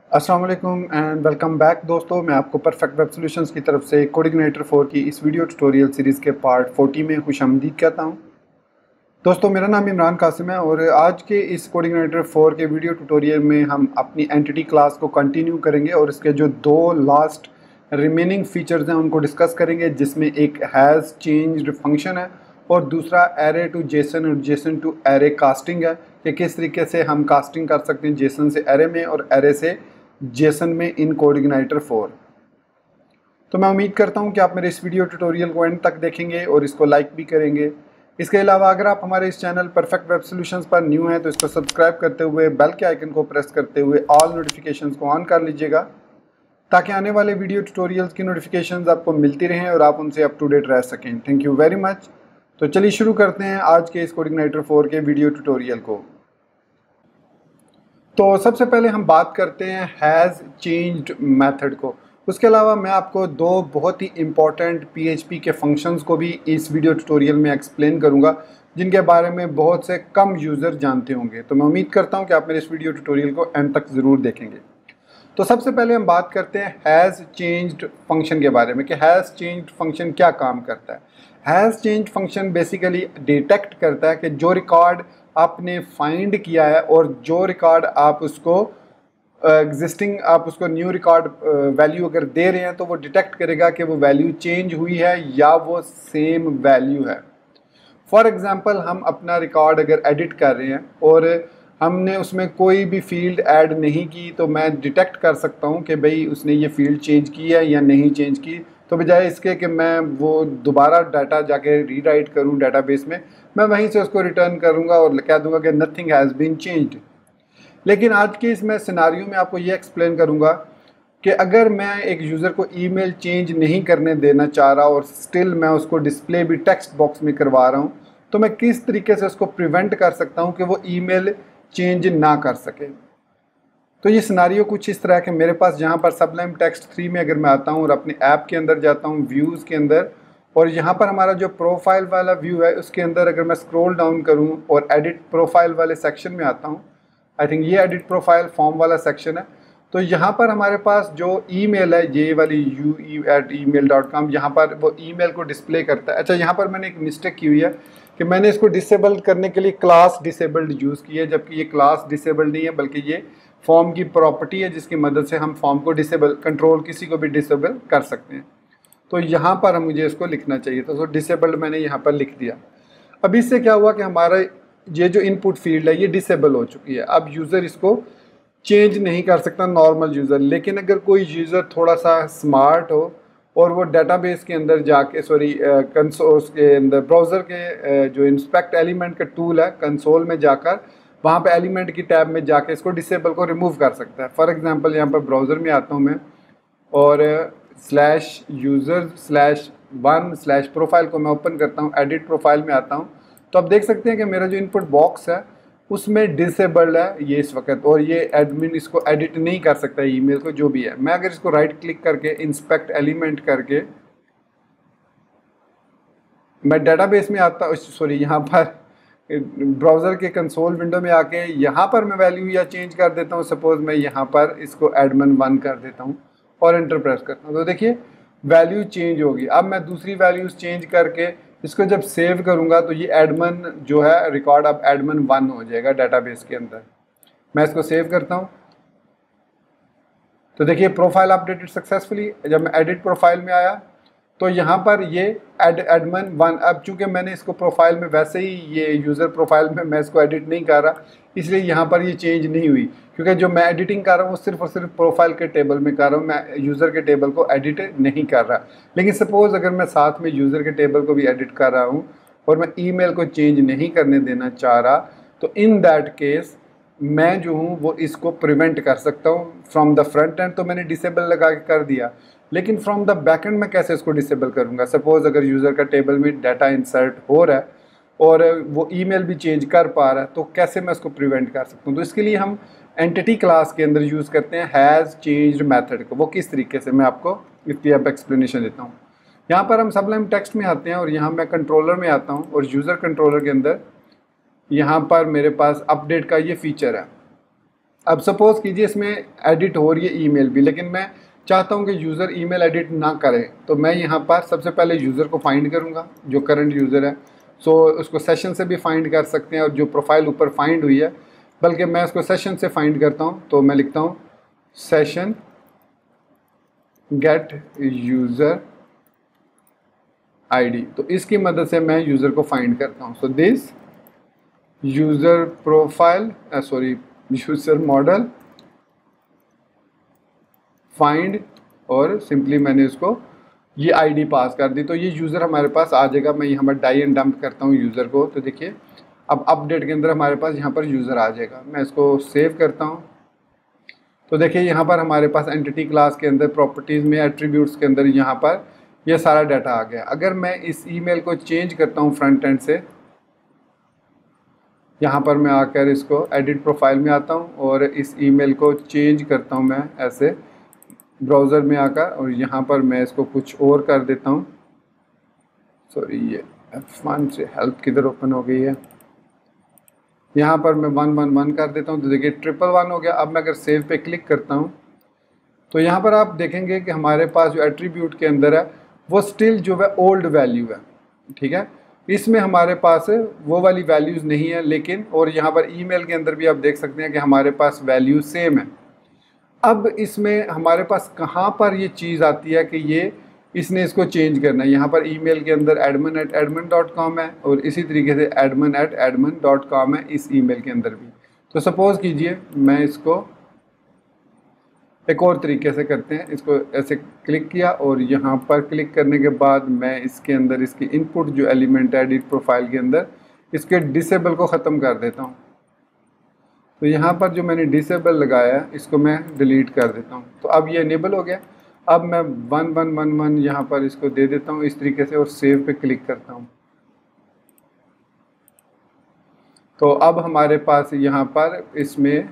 अस्सलाम वालेकुम and welcome back दोस्तों। मैं आपको परफेक्ट वेब सॉल्यूशंस की तरफ से कोडिग्नेटर 4 की इस वीडियो ट्यूटोरियल सीरीज़ के पार्ट 40 में खुशामदीद कहता हूं। दोस्तों, मेरा नाम इमरान कासिम है और आज के इस कोडिग्नेटर 4 के वीडियो ट्यूटोरियल में हम अपनी एंटिटी क्लास को कंटिन्यू करेंगे और इसके जो दो लास्ट रिमेनिंग फीचर्स हैं उनको डिस्कस करेंगे, जिसमें एक हैज़ चेंज्ड फंक्शन है और दूसरा एरे टू जेसन और जेसन टू एरे कास्टिंग है कि किस तरीके से हम कास्टिंग कर सकते हैं जेसन से एरे में और एरे से जेसन में इन कोडिग्नेटर 4। तो मैं उम्मीद करता हूं कि आप मेरे इस वीडियो ट्यूटोरियल को एंड तक देखेंगे और इसको लाइक भी करेंगे। इसके अलावा अगर आप हमारे इस चैनल परफेक्ट वेब सॉल्यूशंस पर न्यू हैं तो इसको सब्सक्राइब करते हुए बेल के आइकन को प्रेस करते हुए ऑल नोटिफिकेशंस को ऑन कर लीजिएगा, ताकि आने वाले वीडियो ट्यूटोरियल्स की नोटिफिकेशंस आपको मिलती रहें और आप उनसे अप टू डेट रह सकें। Thank you very much. तो चलिए शुरू करते हैं आज के इस कोडिग्नेटर 4 के वीडियो ट्यूटोरियल को। तो सबसे पहले हम बात करते हैं हैज़ चेंज्ड मेथड को। उसके अलावा मैं आपको दो बहुत ही इम्पॉर्टेंट PHP के फंक्शंस को भी इस वीडियो ट्यूटोरियल में एक्सप्लेन करूंगा, जिनके बारे में बहुत से कम यूज़र जानते होंगे। तो मैं उम्मीद करता हूं कि आप मेरे इस वीडियो ट्यूटोरियल को एंड तक ज़रूर देखेंगे। तो सबसे पहले हम बात करते हैं हैज़ चेंज्ड फंक्शन के बारे में कि हैज़ चेंज्ड फंक्शन क्या काम करता है। Has changed function basically detect करता है कि जो रिकॉर्ड आपने फाइंड किया है और जो रिकॉर्ड आप उसको एग्जिस्टिंग आप उसको न्यू रिकॉर्ड वैल्यू अगर दे रहे हैं तो वो डिटेक्ट करेगा कि वो वैल्यू चेंज हुई है या वो सेम वैल्यू है। फॉर एग्जांपल, हम अपना रिकॉर्ड अगर एडिट कर रहे हैं और हमने उसमें कोई भी फील्ड ऐड नहीं की, तो मैं डिटेक्ट कर सकता हूं कि भाई उसने ये फील्ड चेंज की है या नहीं चेंज की। तो बजाय इसके कि मैं वो दोबारा डाटा जाके रीराइट करूं डेटाबेस में, मैं वहीं से उसको रिटर्न करूंगा और कह दूंगा कि नथिंग हैज़ बीन चेंज्ड। लेकिन आज के इस मैं सिनारियो में आपको ये एक्सप्लेन करूंगा कि अगर मैं एक यूज़र को ईमेल चेंज नहीं करने देना चाह रहा और स्टिल मैं उसको डिस्प्ले भी टेक्स्ट बॉक्स में करवा रहा हूँ, तो मैं किस तरीके से उसको प्रिवेंट कर सकता हूँ कि वो ईमेल चेंज ना कर सके। तो ये सिनारियो कुछ इस तरह के मेरे पास, जहाँ पर सबलाइम टेक्स्ट 3 में अगर मैं आता हूँ और अपने ऐप के अंदर जाता हूँ व्यूज़ के अंदर, और यहाँ पर हमारा जो प्रोफाइल वाला व्यू है उसके अंदर अगर मैं स्क्रॉल डाउन करूँ और एडिट प्रोफाइल वाले सेक्शन में आता हूँ, आई थिंक ये एडिट प्रोफाइल फॉर्म वाला सेक्शन है। तो यहाँ पर हमारे पास जो ईमेल है, ये वाली ue@email.com, यहाँ पर वो ईमेल को डिस्प्ले करता है। अच्छा, यहाँ पर मैंने एक मिस्टेक की हुई है कि मैंने इसको डिसेबल करने के लिए क्लास डिसेबल्ड यूज़ की है, जबकि ये क्लास डिसेबल्ड नहीं है बल्कि ये फॉर्म की प्रॉपर्टी है जिसकी मदद से हम फॉर्म को डिसेबल कंट्रोल किसी को भी डिसेबल कर सकते हैं। तो यहाँ पर हम मुझे इसको लिखना चाहिए था, तो डिसेबल्ड मैंने यहाँ पर लिख दिया। अब इससे क्या हुआ कि हमारा ये जो इनपुट फील्ड है ये डिसेबल हो चुकी है। अब यूज़र इसको चेंज नहीं कर सकता, नॉर्मल यूज़र। लेकिन अगर कोई यूज़र थोड़ा सा स्मार्ट हो और वो डेटाबेस के अंदर जाके कंसोल के अंदर ब्राउज़र के जो इंस्पेक्ट एलिमेंट का टूल है, कंसोल में जाकर वहाँ पे एलिमेंट की टैब में जाके इसको डिसेबल को रिमूव कर सकता है। फॉर एग्जांपल, यहाँ पर ब्राउज़र में आता हूँ मैं और /user/1/प्रोफाइल को मैं ओपन करता हूँ, एडिट प्रोफाइल में आता हूँ, तो आप देख सकते हैं कि मेरा जो इनपुट बॉक्स है उसमें डिसेबल्ड है ये इस वक्त, और ये एडमिन इसको एडिट नहीं कर सकता ईमेल को, जो भी है। मैं अगर इसको राइट क्लिक करके इंस्पेक्ट एलिमेंट करके मैं डेटाबेस में आता हूँ, सॉरी, यहाँ पर ब्राउज़र के कंसोल विंडो में आके यहाँ पर मैं वैल्यू या चेंज कर देता हूँ। सपोज मैं यहाँ पर इसको एडमिन 1 कर देता हूँ और एंटर प्रेस करता हूँ, तो देखिए वैल्यू चेंज होगी। अब मैं दूसरी वैल्यूज़ चेंज करके इसको जब सेव करूँगा तो ये एडमिन जो है रिकॉर्ड अब एडमिन 1 हो जाएगा डेटाबेस के अंदर। मैं इसको सेव करता हूँ तो देखिए प्रोफाइल अपडेटेड सक्सेसफुली। जब मैं एडिट प्रोफाइल में आया तो यहाँ पर ये एडमिन 1, अब चूंकि मैंने इसको प्रोफाइल में वैसे ही ये यूज़र प्रोफाइल में मैं इसको एडिट नहीं कर रहा, इसलिए यहाँ पर ये चेंज नहीं हुई, क्योंकि जो मैं एडिटिंग कर रहा हूँ वो सिर्फ और सिर्फ प्रोफाइल के टेबल में कर रहा हूँ, मैं यूज़र के टेबल को एडिट नहीं कर रहा। लेकिन सपोज़ अगर मैं साथ में यूज़र के टेबल को भी एडिट कर रहा हूँ और मैं ईमेल को चेंज नहीं करने देना चाह रहा, तो इन दैट केस मैं जो हूँ वो इसको प्रिवेंट कर सकता हूँ फ्रॉम द फ्रंट एंड। तो मैंने डिसेबल लगा के कर दिया, लेकिन फ्रॉम द बैक एंड मैं कैसे इसको डिसेबल करूँगा। सपोज़ अगर यूज़र का टेबल में डाटा इंसर्ट हो रहा है और वो ईमेल भी चेंज कर पा रहा है, तो कैसे मैं इसको प्रिवेंट कर सकता हूँ। तो इसके लिए हम एंटिटी क्लास के अंदर यूज़ करते हैं हैज़ चेंज्ड मेथड को। वो किस तरीके से, मैं आपको इसकी अब एक्सप्लेनेशन देता हूँ। यहाँ पर हम सबलाइम टेक्स्ट में आते हैं और यहाँ मैं कंट्रोलर में आता हूँ और यूज़र कंट्रोलर के अंदर यहाँ पर मेरे पास अपडेट का ये फीचर है। अब सपोज़ कीजिए इसमें एडिट हो रही है ईमेल भी, लेकिन मैं चाहता हूँ कि यूज़र ईमेल एडिट ना करे, तो मैं यहाँ पर सबसे पहले यूज़र को फाइंड करूँगा जो करंट यूज़र है। सो उसको सेशन से भी फाइंड कर सकते हैं, और जो प्रोफाइल ऊपर फाइंड हुई है, बल्कि मैं उसको सेशन से फाइंड करता हूँ। तो मैं लिखता हूँ सेशन गेट यूज़र आईडी, तो इसकी मदद से मैं यूज़र को फाइंड करता हूँ। So this user profile user model find, और सिंपली मैंने इसको ये आईडी पास कर दी, तो ये यूज़र हमारे पास आ जाएगा। मैं यहाँ पर डाई एंड डंप करता हूँ यूज़र को, तो देखिए अब अपडेट के अंदर हमारे पास यहाँ पर यूज़र आ जाएगा। मैं इसको सेव करता हूँ, तो देखिए यहाँ पर हमारे पास एंटिटी क्लास के अंदर प्रॉपर्टीज़ में एट्रीब्यूट्स के अंदर यहाँ पर ये सारा डाटा आ गया। अगर मैं इस ईमेल को चेंज करता हूँ फ्रंट एंड से, यहाँ पर मैं आकर इसको एडिट प्रोफाइल में आता हूँ और इस ईमेल को चेंज करता हूँ मैं ऐसे ब्राउज़र में आकर, और यहाँ पर मैं इसको कुछ और कर देता हूँ। सॉरी, ये F1 से हेल्प किधर ओपन हो गई है, यहाँ पर मैं 111 कर देता हूँ, तो देखिए 111 हो गया। अब मैं अगर सेव पे क्लिक करता हूँ तो यहाँ पर आप देखेंगे कि हमारे पास जो एट्रीब्यूट के अंदर है वो स्टिल जो है ओल्ड वैल्यू है, ठीक है। इसमें हमारे पास वो वाली वैल्यूज़ नहीं है, लेकिन और यहाँ पर ईमेल के अंदर भी आप देख सकते हैं कि हमारे पास वैल्यू सेम है। अब इसमें हमारे पास कहाँ पर ये चीज़ आती है कि ये इसने इसको चेंज करना है। यहाँ पर ईमेल के अंदर admin@admin.com है, और इसी तरीके से admin@admin.com है इस ईमेल के अंदर भी। तो सपोज़ कीजिए मैं इसको एक और तरीके से करते हैं, इसको ऐसे क्लिक किया और यहाँ पर क्लिक करने के बाद मैं इसके अंदर इसकी इनपुट जो एलिमेंट है एडिट प्रोफाइल के अंदर, इसके डिसेबल को ख़त्म कर देता हूँ। तो यहाँ पर जो मैंने डिसेबल लगाया है इसको मैं डिलीट कर देता हूँ, तो अब ये इनेबल हो गया। अब मैं 1111 यहाँ पर इसको दे देता हूँ इस तरीके से, और सेव पे क्लिक करता हूँ। तो अब हमारे पास यहाँ पर इसमें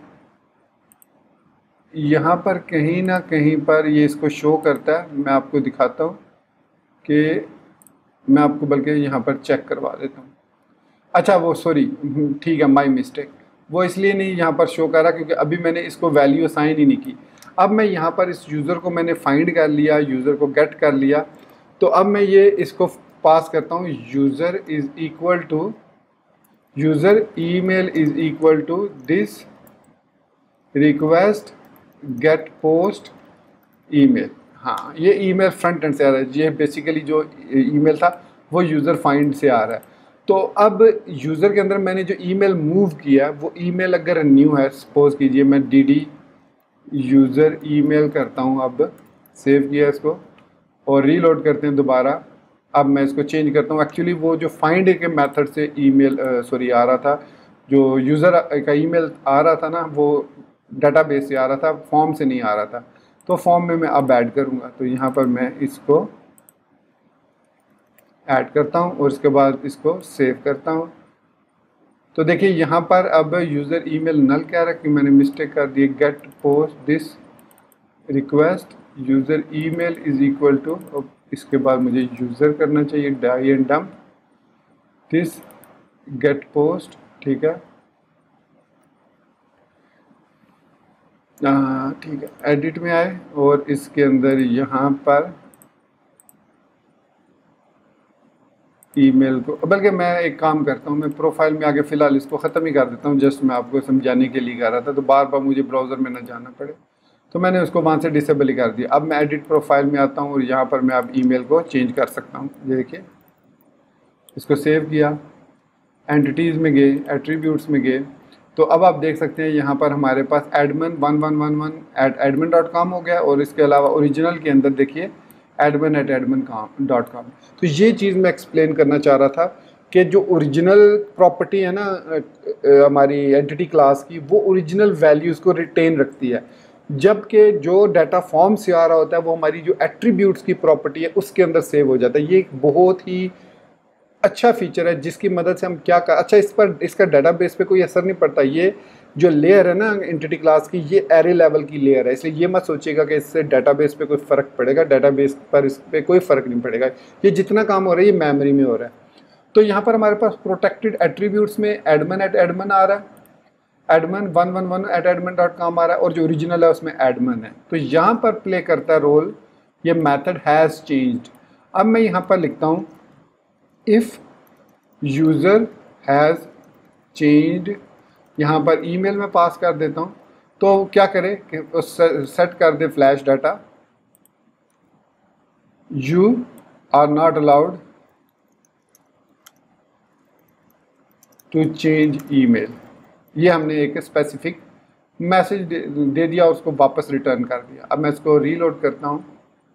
यहाँ पर कहीं ना कहीं पर ये इसको शो करता है। मैं आपको दिखाता हूँ कि मैं आपको बल्कि यहाँ पर चेक करवा देता हूँ। अच्छा वो सॉरी, ठीक है, माय मिस्टेक, वो इसलिए नहीं यहाँ पर शो कर रहा क्योंकि अभी मैंने इसको वैल्यू असाइन ही नहीं की। अब मैं यहाँ पर इस यूज़र को मैंने फाइंड कर लिया, यूज़र को गेट कर लिया, तो अब मैं ये इसको पास करता हूँ user is equal to user email is equal to this request get post email. हाँ, ये ईमेल फ्रंट एंड से आ रहा है, ये बेसिकली जो ईमेल था वो यूज़र फाइंड से आ रहा है। तो अब यूज़र के अंदर मैंने जो ईमेल मूव किया वो ईमेल अगर न्यू है, सपोज कीजिए मैं dd यूज़र ईमेल करता हूँ, अब सेव किया इसको और रीलोड करते हैं दोबारा। अब मैं इसको चेंज करता हूँ। एक्चुअली वो जो फाइंड के मेथड से ईमेल आ रहा था, जो यूज़र का ईमेल आ रहा था ना, वो डाटाबेस से आ रहा था, फॉर्म से नहीं आ रहा था। तो फॉर्म में मैं अब ऐड करूँगा, तो यहाँ पर मैं इसको ऐड करता हूँ और इसके बाद इसको सेव करता हूँ। तो देखिए यहाँ पर अब यूज़र ईमेल नल कह रहा है कि मैंने मिस्टेक कर दी, get post this request user email is equal to, अब इसके बाद मुझे यूज़र करना चाहिए die and dump this get post, ठीक है। ठीक है, एडिट में आए और इसके अंदर यहाँ पर ईमेल को, बल्कि मैं एक काम करता हूँ, मैं प्रोफाइल में आगे फ़िलहाल इसको ख़त्म ही कर देता हूँ। जस्ट मैं आपको समझाने के लिए कर रहा था, तो बार बार मुझे ब्राउज़र में ना जाना पड़े, तो मैंने उसको वहाँ से डिसेबल ही कर दिया। अब मैं एडिट प्रोफाइल में आता हूँ और यहाँ पर मैं अब ईमेल को चेंज कर सकता हूँ। ये देखिए, इसको सेव किया, एंटिटीज़ में गए, एट्रीब्यूट्स में गए, तो अब आप देख सकते हैं यहाँ पर हमारे पास admin1111@admin.com हो गया, और इसके अलावा ओरिजिनल के अंदर देखिए admin@admin.com। तो ये चीज़ मैं एक्सप्लेन करना चाह रहा था कि जो ओरिजिनल प्रॉपर्टी है ना हमारी एंटिटी क्लास की, वो ओरिजिनल वैल्यूज़ को रिटेन रखती है, जबकि जो डाटा फॉर्म से आ रहा होता है वो हमारी जो एट्रीब्यूट्स की प्रॉपर्टी है उसके अंदर सेव हो जाता है। ये एक बहुत ही अच्छा फीचर है जिसकी मदद से हम क्या कर, अच्छा इस पर इसका डाटाबेस पे कोई असर नहीं पड़ता। ये जो लेयर है ना एंटिटी क्लास की, ये एरे लेवल की लेयर है, इसलिए ये मत सोचिएगा कि इससे डाटाबेस पे कोई फ़र्क पड़ेगा। डाटाबेस पर इस पर कोई फ़र्क नहीं पड़ेगा। ये जितना काम हो रहा है ये मेमोरी में हो रहा है। तो यहाँ पर हमारे पास प्रोटेक्टेड एट्रीब्यूट्स में admin@admin आ रहा है, एडमिन 111@admin.com आ रहा है और जो ओरिजिनल है उसमें एडमिन है। तो यहाँ पर प्ले करता है रोल ये मेथड हैज़ चेंज्ड। अब मैं यहाँ पर लिखता हूँ इफ़ यूज़र हैज़ चेंज्ड, यहाँ पर ईमेल में पास कर देता हूँ। तो क्या करे कि सेट कर दे flash data, you are not allowed to change email. ये हमने एक स्पेसिफिक मैसेज दे दिया, उसको वापस रिटर्न कर दिया। अब मैं इसको रीलोड करता हूँ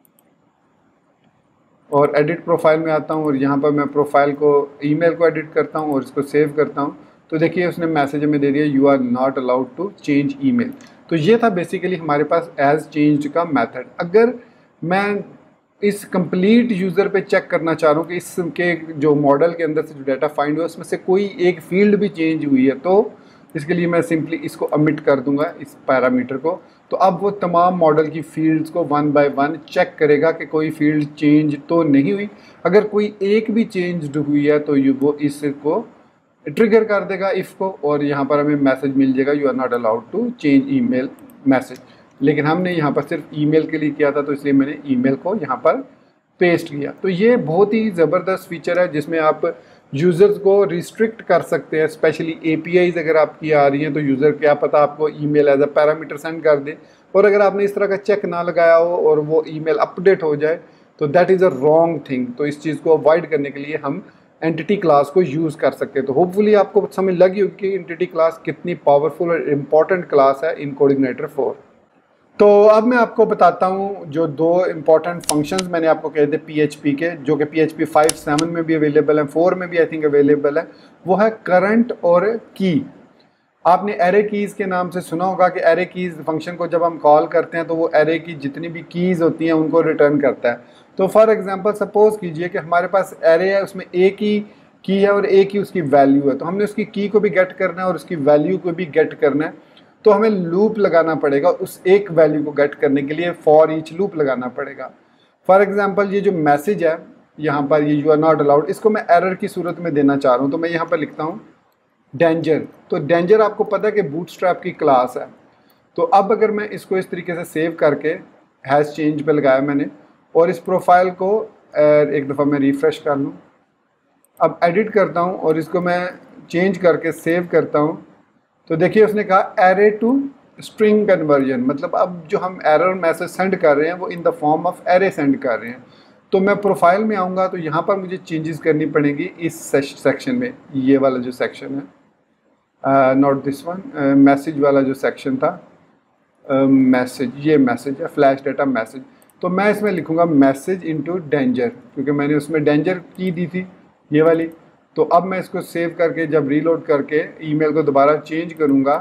और एडिट प्रोफाइल में आता हूँ और यहाँ पर मैं प्रोफाइल को ईमेल को एडिट करता हूँ और इसको सेव करता हूँ। तो देखिए उसने मैसेज में दे दिया you are not allowed to change email. तो ये था बेसिकली हमारे पास एज चेंज का मेथड। अगर मैं इस कंप्लीट यूज़र पे चेक करना चाह रहा हूँ कि इसके जो मॉडल के अंदर से जो डाटा फाइंड हुआ उसमें से कोई एक फील्ड भी चेंज हुई है, तो इसके लिए मैं सिंपली इसको अमिट कर दूंगा इस पैरामीटर को। तो अब वो तमाम मॉडल की फील्ड्स को 1 बाय 1 चेक करेगा कि कोई फील्ड चेंज तो नहीं हुई। अगर कोई एक भी चेंज हुई है तो वो इसको ट्रिगर कर देगा इफ़ को, और यहाँ पर हमें मैसेज मिल जाएगा you are not allowed to change email message. लेकिन हमने यहाँ पर सिर्फ ईमेल के लिए किया था तो इसलिए मैंने ईमेल को यहाँ पर पेस्ट किया। तो ये बहुत ही ज़बरदस्त फीचर है जिसमें आप यूज़र्स को रिस्ट्रिक्ट कर सकते हैं। स्पेशली APIs अगर आपकी आ रही हैं तो यूज़र क्या पता आपको email as a parameter send कर दे, और अगर आपने इस तरह का चेक ना लगाया हो और वो ईमेल अपडेट हो जाए तो that is a wrong thing. तो इस चीज़ को अवॉइड करने के लिए हम एंटिटी क्लास को यूज़ कर सकते हैं। तो होपफुली आपको समझ लगी होगी कि एंटिटी क्लास कितनी पावरफुल और इम्पॉर्टेंट क्लास है इन कोऑर्डिनेटर 4। तो अब मैं आपको बताता हूँ जो दो इम्पॉर्टेंट फंक्शंस मैंने आपको कहे थे PHP के, जो कि PHP 5.7 में भी अवेलेबल है, 4 में भी आई थिंक अवेलेबल है। वो है करंट और की। आपने एरे कीज़ के नाम से सुना होगा कि एरे कीज़ फंक्शन को जब हम कॉल करते हैं तो वो एरे की जितनी भी कीज़ होती हैं उनको रिटर्न करता है। तो फॉर एग्जांपल सपोज़ कीजिए कि हमारे पास एरे है, उसमें एक ही की है और एक ही उसकी वैल्यू है। तो हमने उसकी की को भी गेट करना है और उसकी वैल्यू को भी गेट करना है। तो हमें लूप लगाना पड़ेगा उस एक वैल्यू को गेट करने के लिए, फॉर ईच लूप लगाना पड़ेगा। फॉर एग्जांपल ये जो मैसेज है यहाँ पर ये यू आर नॉट अलाउड, इसको मैं एरर की सूरत में देना चाह रहा हूँ। तो मैं यहाँ पर लिखता हूँ डेंजर। तो डेंजर आपको पता है कि बूटस्ट्रैप की क्लास है। तो अब अगर मैं इसको इस तरीके से सेव करके हैज़ चेंज पे लगाया मैंने, और इस प्रोफाइल को एक दफ़ा मैं रिफ़्रेश कर लूँ, अब एडिट करता हूँ और इसको मैं चेंज करके सेव करता हूँ, तो देखिए उसने कहा एरे टू स्ट्रिंग कन्वर्जन, मतलब अब जो हम एरर मैसेज सेंड कर रहे हैं वो in the form of array send कर रहे हैं। तो मैं प्रोफाइल में आऊँगा तो यहाँ पर मुझे चेंजेस करनी पड़ेंगी इस सेक्शन में, ये वाला जो सेक्शन है, नॉट दिस वन, मैसेज वाला जो सेक्शन था, मैसेज, ये मैसेज है फ्लैश डाटा मैसेज। तो मैं इसमें लिखूँगा मैसेज इनटू डेंजर, क्योंकि मैंने उसमें डेंजर की दी थी ये वाली। तो अब मैं इसको सेव करके जब रीलोड करके ईमेल को दोबारा चेंज करूँगा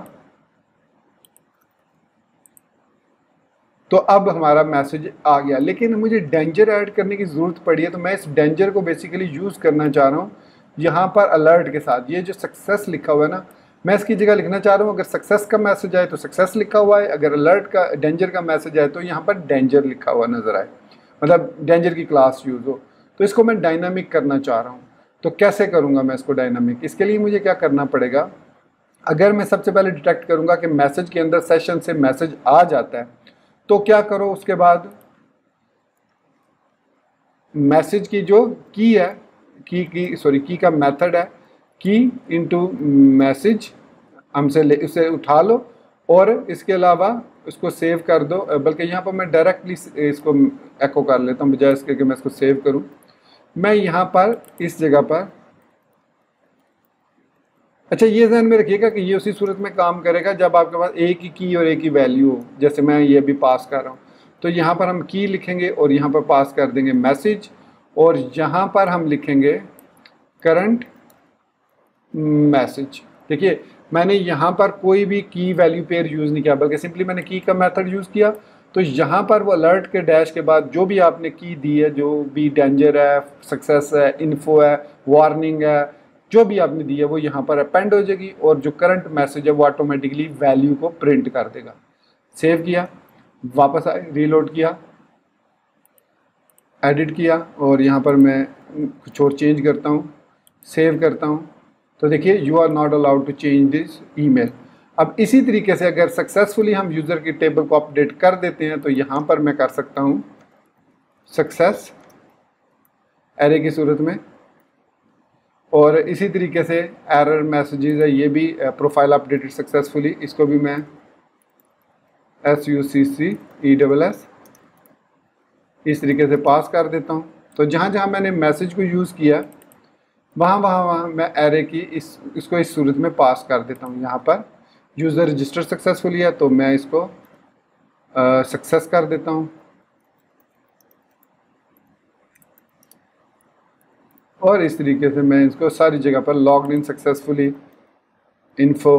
तो अब हमारा मैसेज आ गया। लेकिन मुझे डेंजर ऐड करने की ज़रूरत पड़ी है, तो मैं इस डेंजर को बेसिकली यूज़ करना चाह रहा हूँ यहाँ पर अलर्ट के साथ। ये जो सक्सेस लिखा हुआ है ना, मैं इसकी जगह लिखना चाह रहा हूँ अगर सक्सेस का मैसेज आए तो सक्सेस लिखा हुआ है, अगर अलर्ट का डेंजर का मैसेज आए तो यहाँ पर डेंजर लिखा हुआ नज़र आए, मतलब डेंजर की क्लास यूज़ हो। तो इसको मैं डायनामिक करना चाह रहा हूँ। तो कैसे करूँगा मैं इसको डायनामिक? इसके लिए मुझे क्या करना पड़ेगा, अगर मैं सबसे पहले डिटेक्ट करूँगा कि मैसेज के अंदर सेशन से मैसेज आ जाता है तो क्या करो, उसके बाद मैसेज की जो की है, की का मेथड है की इनटू मैसेज, हमसे उसे उठा लो और इसके अलावा उसको सेव कर दो। बल्कि यहाँ पर मैं डायरेक्टली इसको एको कर लेता हूँ बजाय इसके कि मैं इसको सेव करूँ। मैं यहाँ पर इस जगह पर, अच्छा ये ध्यान में रखिएगा कि ये उसी सूरत में काम करेगा जब आपके पास एक ही की और एक ही वैल्यू हो, जैसे मैं ये भी पास कर रहा हूँ। तो यहाँ पर हम की लिखेंगे और यहाँ पर पास कर देंगे मैसेज, और यहाँ पर हम लिखेंगे करंट मैसेज। देखिए मैंने यहाँ पर कोई भी की वैल्यू पेयर यूज़ नहीं किया, बल्कि सिंपली मैंने की का मेथड यूज़ किया। तो यहाँ पर वो अलर्ट के डैश के बाद जो भी आपने की दी है, जो भी डेंजर है, सक्सेस है, इन्फो है, वार्निंग है, जो भी आपने दी है वो यहाँ पर अपेंड हो जाएगी, और जो करंट मैसेज है वो ऑटोमेटिकली वैल्यू को प्रिंट कर देगा। सेव किया, वापस आए, रीलोड किया, एडिट किया, और यहाँ पर मैं कुछ और चेंज करता हूँ, सेव करता हूँ। तो देखिए you are not allowed to change this email. अब इसी तरीके से अगर सक्सेसफुली हम यूज़र की टेबल को अपडेट कर देते हैं तो यहाँ पर मैं कर सकता हूँ सक्सेस एरे की सूरत में, और इसी तरीके से एरर मैसेजेस है ये भी प्रोफाइल अपडेटेड सक्सेसफुली, इसको भी मैं SUCCESS इस तरीके से पास कर देता हूँ। तो जहाँ जहाँ मैंने मैसेज को यूज़ किया वहाँ मैं एरे की इसको इस सूरत में पास कर देता हूँ। यहाँ पर यूज़र रजिस्टर सक्सेसफुली है तो मैं इसको सक्सेस कर देता हूँ, और इस तरीके से मैं इसको सारी जगह पर लॉग्ड इन सक्सेसफुली इन्फो,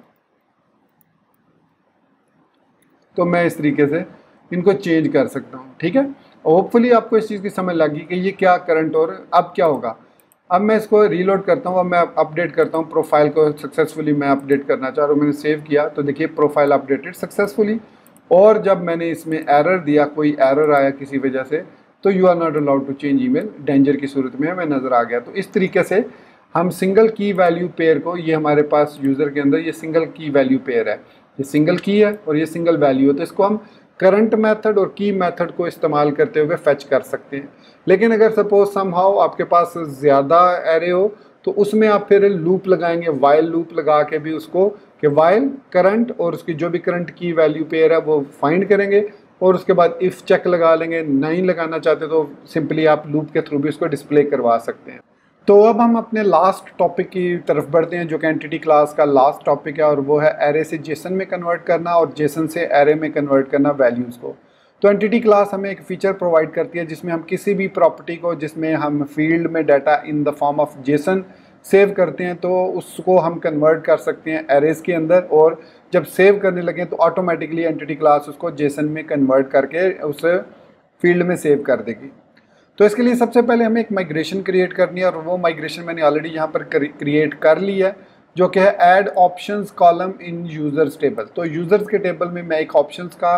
तो मैं इस तरीके से इनको चेंज कर सकता हूँ। ठीक है, होपफुली आपको इस चीज़ की समझ लगी कि ये क्या करंट और अब क्या होगा। अब मैं इसको रीलोड करता हूँ, अब मैं अपडेट करता हूँ प्रोफाइल को सक्सेसफुली मैं अपडेट करना चाह रहा हूँ। मैंने सेव किया तो देखिए प्रोफाइल अपडेटेड सक्सेसफुली, और जब मैंने इसमें एरर दिया, कोई एरर आया किसी वजह से, तो you are not allowed to change email danger की सूरत में हमें नज़र आ गया। तो इस तरीके से हम सिंगल की वैल्यू पेयर को, ये हमारे पास यूज़र के अंदर ये सिंगल की वैल्यू पेयर है, ये सिंगल की है और ये सिंगल वैल्यू है, तो इसको हम करंट मेथड और की मेथड को इस्तेमाल करते हुए फेच कर सकते हैं। लेकिन अगर सपोज समहाउ आपके पास ज़्यादा एरे हो तो उसमें आप फिर लूप लगाएंगे, वाइल लूप लगा के भी उसको कि वाइल करंट और उसकी जो भी करंट की वैल्यू पेयर है वो फाइंड करेंगे, और उसके बाद इफ़ चेक लगा लेंगे। नहीं लगाना चाहते तो सिंपली आप लूप के थ्रू भी उसको डिस्प्ले करवा सकते हैं। तो अब हम अपने लास्ट टॉपिक की तरफ बढ़ते हैं जो कि एंटिटी क्लास का लास्ट टॉपिक है, और वो है एरे से जेसन में कन्वर्ट करना और जेसन से एरे में कन्वर्ट करना वैल्यूज़ को। तो एंटिटी क्लास हमें एक फ़ीचर प्रोवाइड करती है जिसमें हम किसी भी प्रॉपर्टी को जिसमें हम फील्ड में data in the form of JSON save करते हैं तो उसको हम कन्वर्ट कर सकते हैं एरेज के अंदर, और जब सेव करने लगें तो ऑटोमेटिकली एंटिटी क्लास उसको जेसन में कन्वर्ट करके उस फील्ड में सेव कर देगी। तो इसके लिए सबसे पहले हमें एक माइग्रेशन क्रिएट करनी है, और वो माइग्रेशन मैंने ऑलरेडी यहाँ पर क्रिएट कर ली है, जो कि है add options column in users table. तो यूज़र्स के टेबल में मैं एक ऑप्शंस का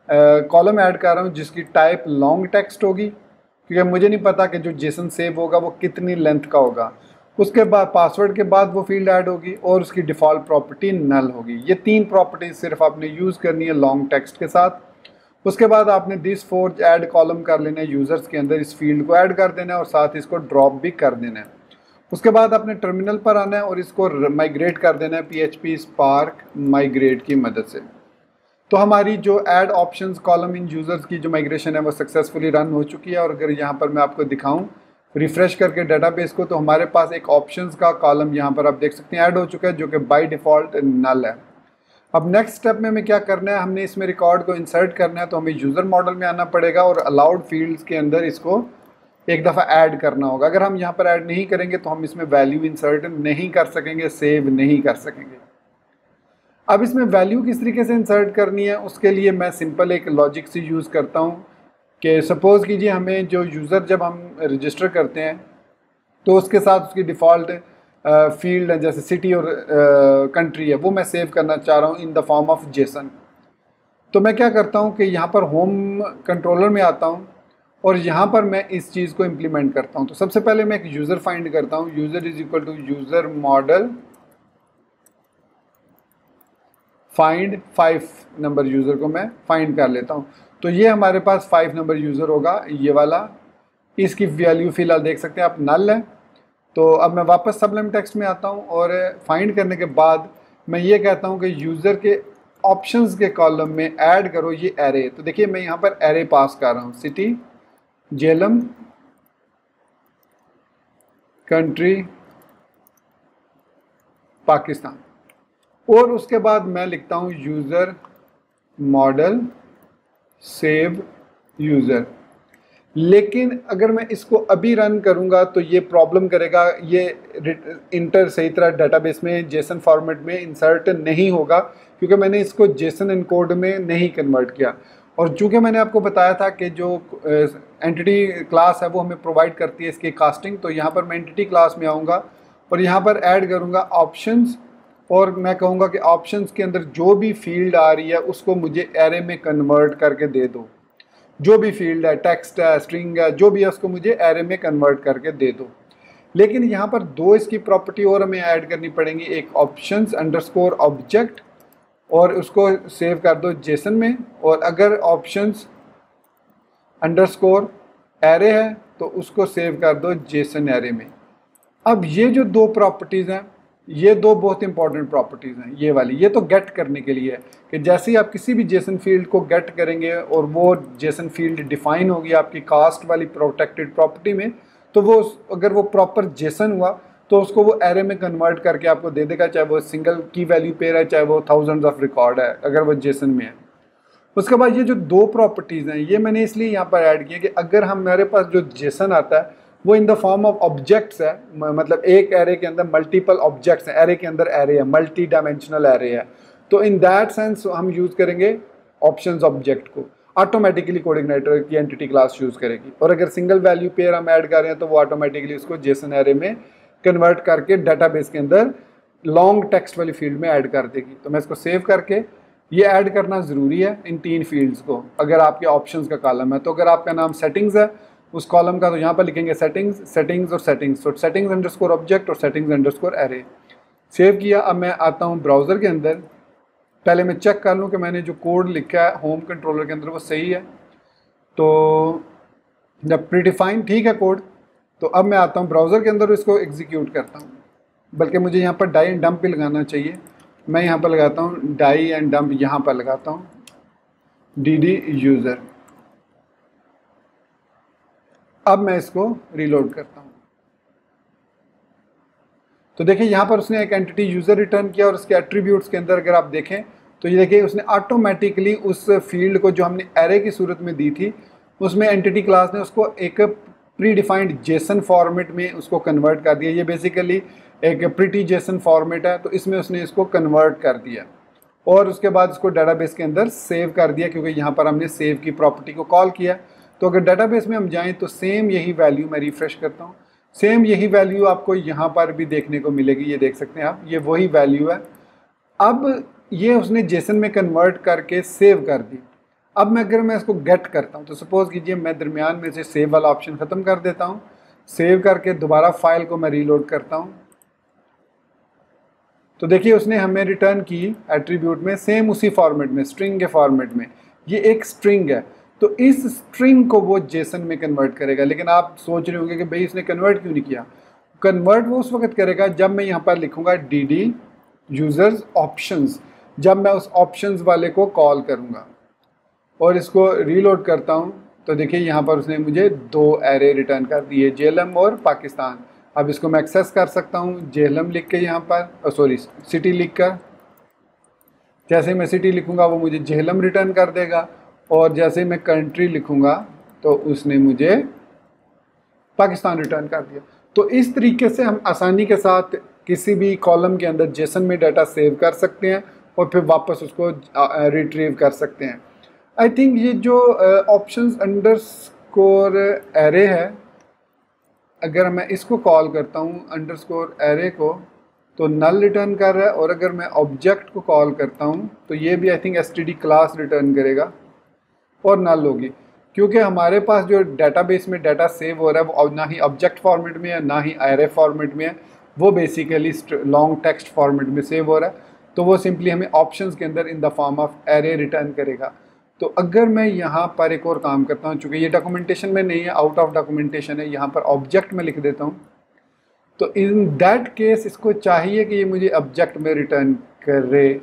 कॉलम ऐड कर रहा हूँ जिसकी टाइप लॉन्ग टेक्स्ट होगी, क्योंकि मुझे नहीं पता कि जो जेसन सेव होगा वो कितनी लेंथ का होगा। उसके बाद पासवर्ड के बाद वो फील्ड ऐड होगी और उसकी डिफ़ॉल्ट प्रॉपर्टी नल होगी। ये 3 प्रॉपर्टीज सिर्फ आपने यूज़ करनी है लॉन्ग टेक्स्ट के साथ। उसके बाद आपने दिस फोर ऐड कॉलम कर लेना है, यूज़र्स के अंदर इस फील्ड को ऐड कर देना है और साथ इसको ड्रॉप भी कर देना है। उसके बाद आपने टर्मिनल पर आना है और इसको माइग्रेट कर देना है PHP स्पार्क माइग्रेट की मदद से। तो हमारी जो add options column in users की जो माइग्रेशन है वो सक्सेसफुली रन हो चुकी है। और अगर यहाँ पर मैं आपको दिखाऊँ रिफ़्रेश करके डाटाबेस को, तो हमारे पास एक ऑप्शंस का कॉलम यहाँ पर आप देख सकते हैं ऐड हो चुका है, जो कि बाय डिफ़ॉल्ट नल है। अब नेक्स्ट स्टेप में हमें क्या करना है, हमने इसमें रिकॉर्ड को इंसर्ट करना है, तो हमें यूज़र मॉडल में आना पड़ेगा और अलाउड फील्ड्स के अंदर इसको एक दफ़ा ऐड करना होगा। अगर हम यहाँ पर ऐड नहीं करेंगे तो हम इसमें वैल्यू इंसर्ट नहीं कर सकेंगे, सेव नहीं कर सकेंगे। अब इसमें वैल्यू किस तरीके से इंसर्ट करनी है, उसके लिए मैं सिंपल एक लॉजिक से यूज़ करता हूँ कि सपोज़ कीजिए हमें जो यूज़र जब हम रजिस्टर करते हैं तो उसके साथ उसकी डिफ़ॉल्ट फील्ड है जैसे सिटी और कंट्री है, वो मैं सेव करना चाह रहा हूँ in the form of JSON. तो मैं क्या करता हूँ कि यहाँ पर होम कंट्रोलर में आता हूँ और यहाँ पर मैं इस चीज़ को इम्प्लीमेंट करता हूँ। तो सबसे पहले मैं एक यूज़र फाइंड करता हूँ, user is equal to user model find 5 नंबर यूज़र को मैं फाइंड कर लेता हूँ। तो ये हमारे पास 5 नंबर यूज़र होगा, ये वाला। इसकी वैल्यू फ़िलहाल देख सकते हैं आप नल है। तो अब मैं वापस सबलिम टेक्स्ट में आता हूँ और फाइंड करने के बाद मैं ये कहता हूँ कि यूज़र के ऑप्शंस के कॉलम में ऐड करो ये एरे। तो देखिए मैं यहाँ पर एरे पास कर रहा हूँ, सिटी, जेलम, कंट्री, पाकिस्तान, और उसके बाद मैं लिखता हूँ यूज़र मॉडल सेव यूज़र। लेकिन अगर मैं इसको अभी रन करूंगा तो ये प्रॉब्लम करेगा, ये इंटर सही तरह डाटाबेस में जेसन फॉर्मेट में इंसर्ट नहीं होगा क्योंकि मैंने इसको जेसन इनकोड में नहीं कन्वर्ट किया। और चूँकि मैंने आपको बताया था कि जो एंटिटी क्लास है वो हमें प्रोवाइड करती है इसकी कास्टिंग, तो यहाँ पर मैं एंटिटी क्लास में आऊँगा और यहाँ पर ऐड करूँगा ऑप्शंस, और मैं कहूँगा कि ऑप्शंस के अंदर जो भी फील्ड आ रही है उसको मुझे एरे में कन्वर्ट करके दे दो। जो भी फील्ड है, टेक्स्ट है, स्ट्रिंग है, जो भी है उसको मुझे एरे में कन्वर्ट करके दे दो। लेकिन यहाँ पर 2 इसकी प्रॉपर्टी और हमें ऐड करनी पड़ेंगी, एक ऑप्शंस अंडरस्कोर ऑब्जेक्ट और उसको सेव कर दो जेसन में, और अगर ऑप्शंस अंडरस्कोर एरे है तो उसको सेव कर दो जेसन एरे में। अब ये जो दो प्रॉपर्टीज़ हैं, ये दो बहुत इंपॉर्टेंट प्रॉपर्टीज़ हैं। ये वाली, ये तो गेट करने के लिए है कि जैसे ही आप किसी भी जेसन फील्ड को गेट करेंगे और वो जेसन फील्ड डिफाइन होगी आपकी कास्ट वाली प्रोटेक्टेड प्रॉपर्टी में, तो वो अगर वो प्रॉपर जेसन हुआ तो उसको वो एरे में कन्वर्ट करके आपको दे देगा, चाहे वो सिंगल की वैल्यू पेयर है, चाहे वो थाउजेंड्स ऑफ रिकॉर्ड है, अगर वो जेसन में है। उसके बाद ये जो दो प्रॉपर्टीज़ हैं, ये मैंने इसलिए यहाँ पर ऐड किया कि अगर हमारे पास जो जेसन आता है वो in the form of objects है, मतलब एक एरे के अंदर मल्टीपल ऑब्जेक्ट्स हैं, एरे के अंदर एरे है, मल्टी डायमेंशनल एरे है, तो इन दैट सेंस हम यूज़ करेंगे ऑप्शंस ऑब्जेक्ट को। ऑटोमेटिकली कोऑर्डिनेटर की एंटिटी क्लास यूज़ करेगी, और अगर सिंगल वैल्यू पेयर हम ऐड कर रहे हैं तो वो ऑटोमेटिकली उसको जेसन एरे में कन्वर्ट करके डाटाबेस के अंदर लॉन्ग टेक्स्ट वाली फील्ड में ऐड कर देगी। तो मैं इसको सेव करके, ये ऐड करना ज़रूरी है इन तीन फील्ड्स को अगर आपके ऑप्शंस का कॉलम है। तो अगर आपका नाम सेटिंग्स है उस कॉलम का, तो यहाँ पर लिखेंगे सेटिंग्स, सेटिंग्स और सेटिंग्स, तो सेटिंग्स अंडरस्कोर ऑब्जेक्ट और सेटिंग्स अंडरस्कोर एरे। सेव किया। अब मैं आता हूँ ब्राउज़र के अंदर, पहले मैं चेक कर लूँ कि मैंने जो कोड लिखा है होम कंट्रोलर के अंदर वो सही है। तो जब प्रीडिफाइन ठीक है कोड, तो अब मैं आता हूँ ब्राउज़र के अंदर, इसको एग्जीक्यूट करता हूँ। बल्कि मुझे यहाँ पर डाई एंड डंप भी लगाना चाहिए। मैं यहाँ पर लगाता हूँ डाई एंड डंप, यहाँ पर लगाता हूँ dd यूज़र। अब मैं इसको रीलोड करता हूँ, तो देखिए यहाँ पर उसने एक एंटिटी यूज़र रिटर्न किया, और उसके एट्रीब्यूट्स के अंदर अगर आप देखें तो ये देखिए उसने ऑटोमेटिकली उस फील्ड को जो हमने एरे की सूरत में दी थी, उसमें एंटिटी क्लास ने उसको एक प्री डिफाइंड जेसन फॉर्मेट में उसको कन्वर्ट कर दिया। ये बेसिकली एक प्रिटी जेसन फॉर्मेट है, तो इसमें उसने इसको कन्वर्ट कर दिया और उसके बाद इसको डाटाबेस के अंदर सेव कर दिया, क्योंकि यहाँ पर हमने सेव की प्रॉपर्टी को कॉल किया। तो अगर डाटाबेस में हम जाएं तो सेम यही वैल्यू, मैं रिफ्रेश करता हूँ, सेम यही वैल्यू आपको यहाँ पर भी देखने को मिलेगी। ये देख सकते हैं आप, ये वही वैल्यू है। अब ये उसने जेसन में कन्वर्ट करके सेव कर दी। अब अगर मैं इसको गेट करता हूँ, तो सपोज़ कीजिए मैं दरमियान में से सेव वाला ऑप्शन ख़त्म कर देता हूँ, सेव करके दोबारा फाइल को मैं रीलोड करता हूँ, तो देखिए उसने हमें रिटर्न की एट्रीब्यूट में सेम उसी फॉर्मेट में, स्ट्रिंग के फॉर्मेट में। ये एक स्ट्रिंग है, तो इस स्ट्रिंग को वो जेसन में कन्वर्ट करेगा। लेकिन आप सोच रहे होंगे कि भाई इसने कन्वर्ट क्यों नहीं किया। कन्वर्ट वो उस वक्त करेगा जब मैं यहाँ पर लिखूँगा dd यूज़र्स ऑप्शंस, जब मैं उस ऑप्शंस वाले को कॉल करूँगा और इसको रीलोड करता हूँ, तो देखिए यहाँ पर उसने मुझे दो एरे रिटर्न कर दिए, जेहलम और पाकिस्तान। अब इसको मैं एक्सेस कर सकता हूँ जेहलम लिख के, यहाँ पर सॉरी सिटी लिख कर। जैसे मैं सिटी लिखूँगा वो मुझे जेहलम रिटर्न कर देगा, और जैसे मैं कंट्री लिखूँगा तो उसने मुझे पाकिस्तान रिटर्न कर दिया। तो इस तरीके से हम आसानी के साथ किसी भी कॉलम के अंदर जेसन में डाटा सेव कर सकते हैं और फिर वापस उसको रिट्रीव कर सकते हैं। आई थिंक ये जो ऑप्शंस अंडरस्कोर एरे है, अगर मैं इसको कॉल करता हूँ अंडरस्कोर एरे को, तो नल रिटर्न कर रहा है, और अगर मैं ऑब्जेक्ट को कॉल करता हूँ तो ये भी I think std class return करेगा और नल होगी, क्योंकि हमारे पास जो डाटाबेस में डाटा सेव हो रहा है वो ना ही ऑब्जेक्ट फॉर्मेट में है ना ही एरे फॉर्मेट में है, वो बेसिकली लॉन्ग टेक्स्ट फॉर्मेट में सेव हो रहा है। तो वो सिंपली हमें ऑप्शंस के अंदर in the form of array return करेगा। तो अगर मैं यहाँ पर एक और काम करता हूँ, चूँकि ये डॉक्यूमेंटेशन में नहीं है, आउट ऑफ डॉक्यूमेंटेशन है, यहाँ पर ऑब्जेक्ट में लिख देता हूँ, तो इन दैट केस इसको चाहिए कि ये मुझे ऑब्जेक्ट में रिटर्न करे।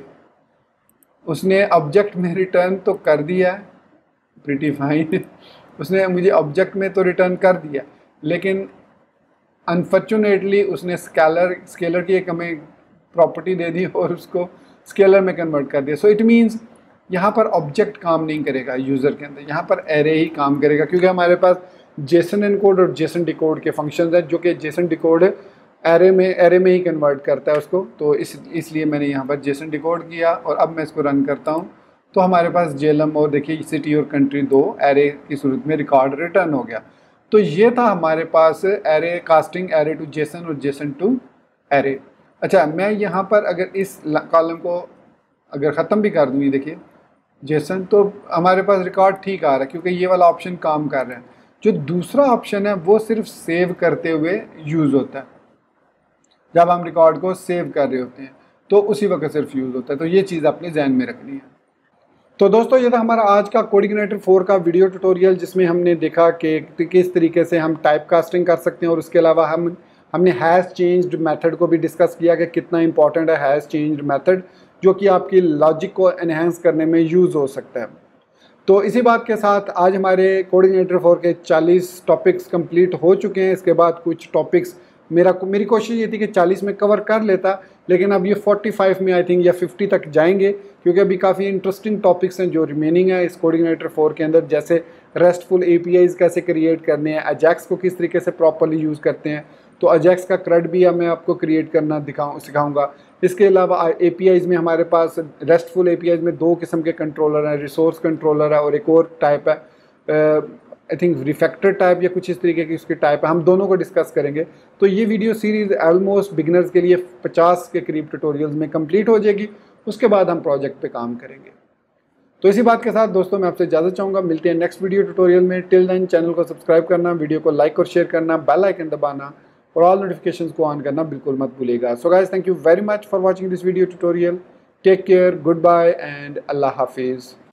उसने ऑब्जेक्ट में रिटर्न तो कर दिया है, प्रीटी फाइन, उसने मुझे ऑब्जेक्ट में तो रिटर्न कर दिया, लेकिन अनफॉर्चुनेटली उसने स्केलर की एक हमें प्रॉपर्टी दे दी और उसको स्केलर में कन्वर्ट कर दिया। सो इट मीन्स यहाँ पर ऑब्जेक्ट काम नहीं करेगा यूज़र के अंदर, यहाँ पर एरे ही काम करेगा, क्योंकि हमारे पास जेसन एनकोड और जेसन डिकोड के फंक्शंस हैं, जो कि जेसन डिकोड एरे में ही कन्वर्ट करता है उसको। तो इसलिए मैंने यहाँ पर जेसन डिकोड किया, और अब मैं इसको रन करता हूँ तो हमारे पास जेलम और देखिए सिटी और कंट्री दो एरे की सूरत में रिकॉर्ड रिटर्न हो गया। तो ये था हमारे पास array casting, array to JSON और जेसन टू एरे। अच्छा, मैं यहाँ पर अगर इस कॉलम को अगर ख़त्म भी कर दूँ, ये देखिए जेसन, तो हमारे पास रिकॉर्ड ठीक आ रहा है, क्योंकि ये वाला ऑप्शन काम कर रहा है। जो दूसरा ऑप्शन है वो सिर्फ सेव करते हुए यूज़ होता है, जब हम रिकॉर्ड को सेव कर रहे होते हैं। तो उसी वक्त सिर्फ यूज़ होता है। तो ये चीज़ अपने जहन में रखनी है। तो दोस्तों ये था हमारा आज का कोऑर्डिनेटर 4 का वीडियो ट्यूटोरियल, जिसमें हमने देखा कि किस तरीके से हम टाइप कास्टिंग कर सकते हैं, और उसके अलावा हमने हैज़ चेंज्ड मेथड को भी डिस्कस किया कि कितना इंपॉर्टेंट है हैज़ चेंज्ड मेथड, जो कि आपकी लॉजिक को एनहेंस करने में यूज़ हो सकता है। तो इसी बात के साथ आज हमारे कोऑर्डिनेटर 4 के 40 टॉपिक्स कंप्लीट हो चुके हैं। इसके बाद कुछ टॉपिक्स मेरी कोशिश ये थी कि 40 में कवर कर लेता, लेकिन अब ये 45 में आई थिंक या 50 तक जाएंगे, क्योंकि अभी काफ़ी इंटरेस्टिंग टॉपिक्स हैं जो रिमेनिंग है इस कोऑर्डिनेटर 4 के अंदर, जैसे रेस्टफुल APIs कैसे क्रिएट करने हैं, अजैक्स को किस तरीके से प्रॉपरली यूज़ करते हैं। तो अजैक्स का CRUD भी मैं आपको क्रिएट करना सिखाऊंगा। इसके अलावा APIs में हमारे पास रेस्टफुल APIs में 2 किस्म के कंट्रोलर हैं, रिसोर्स कंट्रोलर है और एक और टाइप है आई थिंक रिफैक्टर टाइप या कुछ इस तरीके की उसकी टाइप है। हम दोनों को डिस्कस करेंगे। तो ये वीडियो सीरीज़ ऑलमोस्ट बिगिनर्स के लिए 50 के करीब ट्यूटोरियल्स में कंप्लीट हो जाएगी। उसके बाद हम प्रोजेक्ट पे काम करेंगे। तो इसी बात के साथ दोस्तों मैं आपसे इजाज़त चाहूँगा। मिलते हैं नेक्स्ट वीडियो ट्यूटोरियल में। टिल देन चैनल को सब्सक्राइब करना, वीडियो को लाइक और शेयर करना, बेल आइकन दबाना और ऑल नोटिफिकेशंस को ऑन करना बिल्कुल मत भूलिएगा। So guys, thank you very much for watching this video tutorial. Take care, goodbye and अल्लाह हाफिज़।